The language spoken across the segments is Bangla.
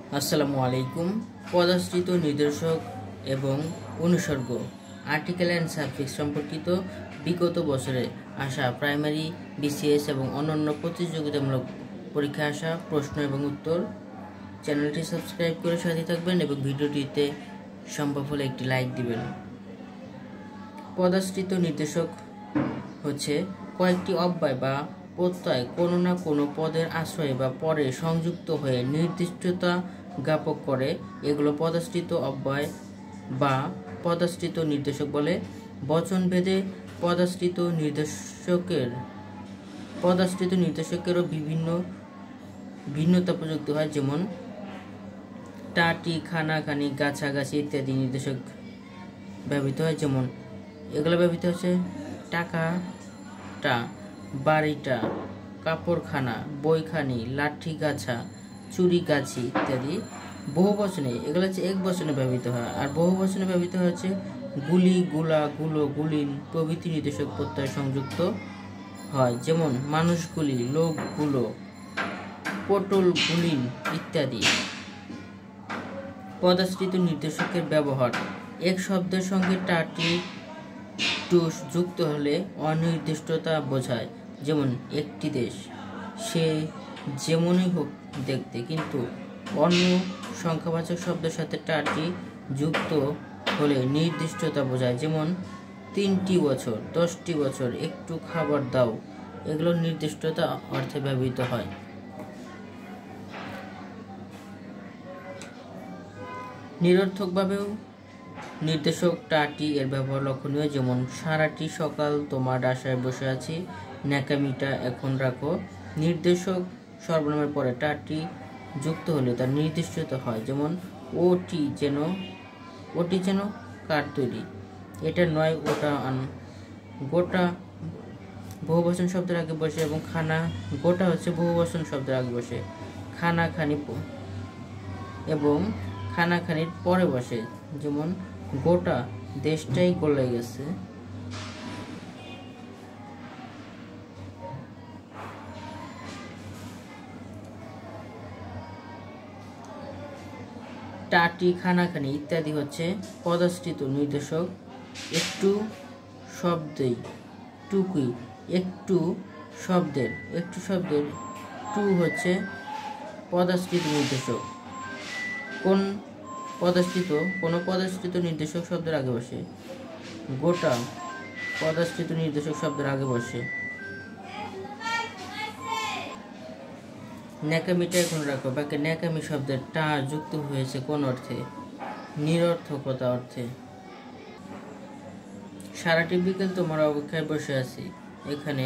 আসসালামু আলাইকুম। পদাশ্রিত নির্দেশক এবং অনুসর্গ আর্টিকেল অ্যান্ড সাফিক্স সম্পর্কিত বিগত বছরে আসা প্রাইমারি, বিসিএস এবং অন্যান্য প্রতিযোগিতামূলক পরীক্ষায় আসা প্রশ্ন এবং উত্তর। চ্যানেলটি সাবস্ক্রাইব করে সাথে থাকবেন এবং ভিডিওটিতে সম্ভব হলে একটি লাইক দিবেন। পদাশ্রিত নির্দেশক হচ্ছে কয়েকটি অব্যয় বা প্রত্যয় কোনো না কোনো পদের আশ্রয়ে বা পরে সংযুক্ত হয়ে নির্দিষ্টতা জ্ঞাপক করে। এগুলো পদাশ্রিত অব্যয় বা পদাশ্রিত নির্দেশক বলে। বচনভেদে পদাশ্রিত নির্দেশকেরও ভিন্নতা প্রযুক্ত হয়, যেমন টাটি, খানাখানি, গাছাগাছি ইত্যাদি নির্দেশক ব্যবহৃত হয়। যেমন এগুলো ব্যবহৃত হচ্ছে টাকাটা, বাড়িটা, কাপড়খানা, বইখানি, লাঠি গাছা, চুরি গাছি ইত্যাদি। বহু বচনে এগুলো হচ্ছে এক বচনে ব্যবহৃত হয়, আর বহু বচনে ব্যবহৃত হচ্ছে গুলি, গুলা, গুলো, গুলিন প্রভৃতি নির্দেশক প্রত্যয় সংযুক্ত হয়। যেমন মানুষগুলি, লোকগুলো, পটল, গুলিন ইত্যাদি। পদাশ্রিত নির্দেশকের ব্যবহার: এক শব্দের সঙ্গে টাটি টুস যুক্ত হলে অনির্দিষ্টতা বোঝায়। যেমন একটি দেশ, সে যেমনই হোক দেখতে, কিন্তু অন্য সংখ্যাবাচক শব্দের সাথে টাটি যুক্ত হলে নির্দিষ্টতা বোঝায়। যেমন 3টি বছর, 10টি বছর, একটু খাবার দাও, এগুলো নির্দিষ্টতা অর্থে ব্যবহৃত হয়। নিরর্থকভাবেও নির্দেশক টাটি এর ব্যবহার লক্ষণীয়। যেমন সারাটি সকাল তোমার আশায় বসে আছি, ন্যাকামিটা এখন রাখো। নির্দেশক সর্বনামের পরে টাটি যুক্ত হলে তার নির্দিষ্টতা হয়। যেমন ওটি যেন কার তৈরি, এটা নয় ওটা আন। গোটা বহুবচন শব্দের আগে বসে এবং গোটা হচ্ছে বহুবচন শব্দের আগে বসে। খানাখানি এবং খানাখানির পরে বসে। যেমন গোটা দেশটাই গলে গেছে। টাটি, খানাখানি ইত্যাদি হচ্ছে পদাশ্রিত নির্দেশক। একটু শব্দের টু হচ্ছে পদাশ্রিত নির্দেশক। কোন পদাশ্রিত নির্দেশক শব্দের আগে বসে। গোটা পদাশ্রিত নির্দেশক শব্দের আগে বসে। ন্যাকামিটা এখন রাখো, বাক্যে ন্যাকামি শব্দের টা যুক্ত হয়েছে কোন অর্থে? নিরর্থকতা অর্থে। সারাটি বিকেল তোমার অপেক্ষায় বসে আছি, এখানে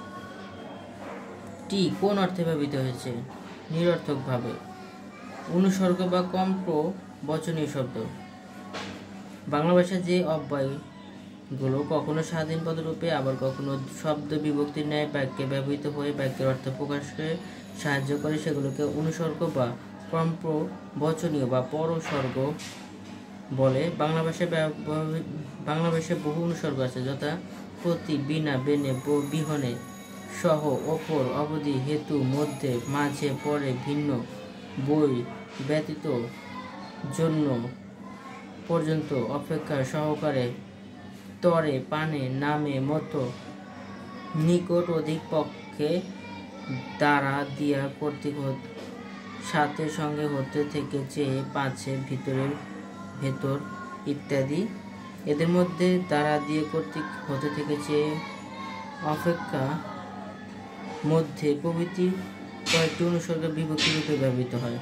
টি কোন অর্থে ব্যবহৃত হয়েছে? নিরর্থক ভাবে। অনুসর্গ বা কম্প বচনীয় শব্দ। বাংলা ভাষায় যে অব্যয়গুলো কখনো স্বাধীন পদরূপে আবার কখনো শব্দ বিভক্তির ন্যায় বাক্যে ব্যবহৃত হয়ে বাক্যের অর্থ প্রকাশে সাহায্য করে, সেগুলোকে অনুসর্গ বা কম্প বচনীয় বা পরসর্গ বলে। বাংলা ভাষায় বহু অনুসর্গ আছে, যথা প্রতি, বিনা, বেনে, বিহনে, সহ, অপর, অবধি, হেতু, মধ্যে, মাঝে, পরে, ভিন্ন, বই, ব্যতীত, জন্য, পর্যন্ত, অপেক্ষা, সহকারে, তরে, পানে, নামে, মতো, নিকট, অধিক, পক্ষে, দ্বারা, দিয়া, কর্তৃক, সাথে, সঙ্গে, হতে, থেকে, চেয়ে, পাছে, ভিতরের, ভেতর ইত্যাদি। এদের মধ্যে দ্বারা, দিয়ে, কর্তৃক, হতে, থেকে, চেয়ে, অপেক্ষা, মধ্যে প্রভৃতি কয়েকটি অনুসর্গ বিভক্তি রূপে ব্যবহৃত হয়।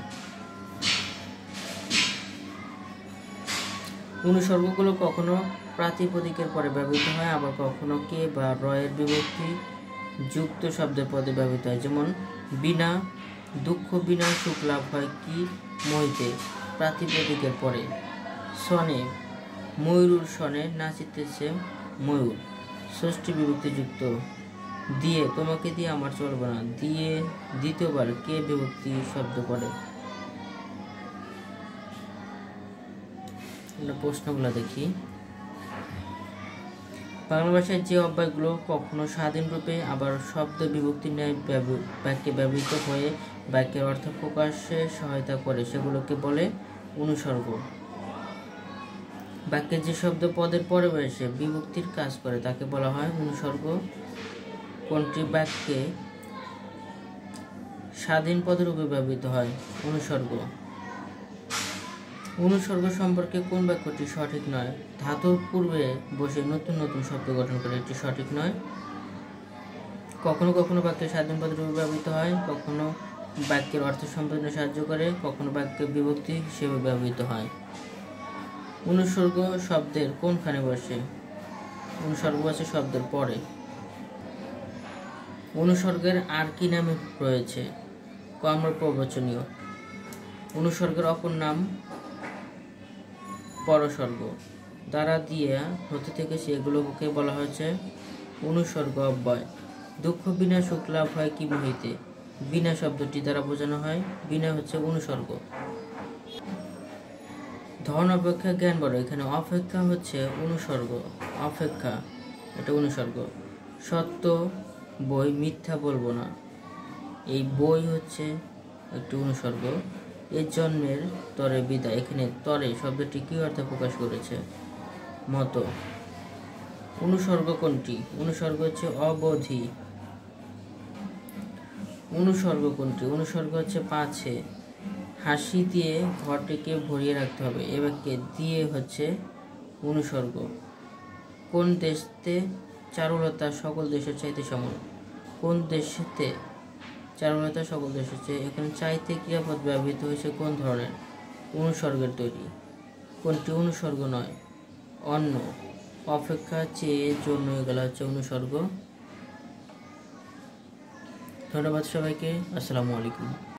অনুসর্গগুলো কখনো প্রাতিপদিকের পরে ব্যবহৃত হয়, আবার কখনো কে বা রয়ের বিভক্তি যুক্ত শব্দের পদে ব্যবহৃত হয়। যেমন বিনা, দুঃখ বিনা সুখ লাভ হয় কি মহিতে, প্রাতিপদিকের পরে। সনে, ময়ূর সনে নাচিতেছে ময়ূর, ষষ্ঠী বিভক্তি যুক্ত। দিয়ে, তোমাকে দিয়ে আমার চলবে না, দিয়ে দ্বিতীয়বার কে বিভক্তি শব্দ করে। প্রশ্নগুলো দেখি। বাংলা ভাষায় যে অব্যয়গুলো কখনো স্বাধীন রূপে আবার শব্দ বিভক্তির ন্যায় বাক্যে ব্যবহৃত হয়ে বাক্যের অর্থ প্রকাশে সহায়তা করে সেগুলোকে বলে অনুসর্গ। বাক্যে যে শব্দ পদের পরে বসে বিভক্তির কাজ করে তাকে বলা হয় অনুসর্গ। কোনটি বাক্যে স্বাধীন পদরূপে ব্যবহৃত হয়? অনুসর্গ। অনুসর্গ সম্পর্কে কোন বাক্যটি সঠিক নয়? ধাতুর পূর্বে বসে নতুন নতুন শব্দ গঠন করে, এটি সঠিক নয়। কখনো কখনো বাক্যে স্বাধীন পদরূপে ব্যবহৃত হয়, কখনো বাক্যের অর্থ সম্পাদনে সাহায্য করে, কখনো বাক্যে বিভক্তি হিসেবে ব্যবহৃত হয়। অনুসর্গ শব্দের কোনখানে বসে? অনুসর্গ বসে শব্দের পরে। অনুসর্গের আর কি নাম রয়েছে? কর্মপ্রবচনীয়। অনুসর্গের অপর নাম পরসর্গ। দ্বারা দিয়া হতে থেকে সেগুলোকে বলা হয়েছে অনুসর্গ অব্যয়। দুঃখ বিনা সুখ লাভ হয় কি বহিতে? বিনা শব্দটি দ্বারা বোঝানো হয় বিনা হচ্ছে অনুসর্গ। ধন অপেক্ষা জ্ঞান বড়, এখানে অপেক্ষা হচ্ছে অনুসর্গ। অপেক্ষা এটা অনুসর্গ। সত্য বই, মিথ্যা বলবো না, এই বই হচ্ছে একটি অনুসর্গ। এর জন্মের তরে বিদায়, এখানে তরে শব্দটি কি অর্থ প্রকাশ করেছে? মতো। অনুসর্গ কোনটি? অনুসর্গ হচ্ছে অবধি। অনুসর্গ কোনটি? অনুসর্গ হচ্ছে পাছে। হাসি দিয়ে ঘরটিকে ভরিয়ে রাখতে হবে, এ বাক্যে দিয়ে হচ্ছে অনুসর্গ। কোন দেশতে চারুলতা সকল দেশের চাইতে সমান? কোন দেশেতে চারুলতা সকল দেশের চেয়ে, এখানে চাইতে ক্রিয়াপদ ব্যবহৃত হয়েছে কোন ধরনের? অনুসর্গের তৈরি। কোনটি অনুসর্গ নয়? অন্য। অপেক্ষা, চেয়ে, জন্য, এগুলো হচ্ছে অনুসর্গ। ধন্যবাদ সবাইকে। আসসালামু আলাইকুম।